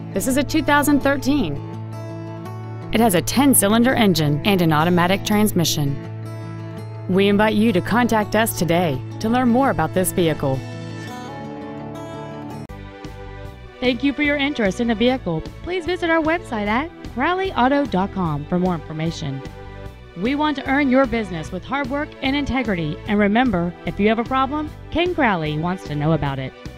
This is a 2013. It has a 10-cylinder engine and an automatic transmission. We invite you to contact us today to learn more about this vehicle. Thank you for your interest in the vehicle. Please visit our website at crowleyauto.com for more information. We want to earn your business with hard work and integrity. And remember, if you have a problem, Ken Crowley wants to know about it.